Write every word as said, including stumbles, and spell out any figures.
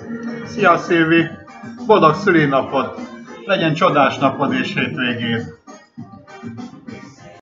Szia Szilvi! Boldog szülinapot! Legyen csodás napod és hétvégéd!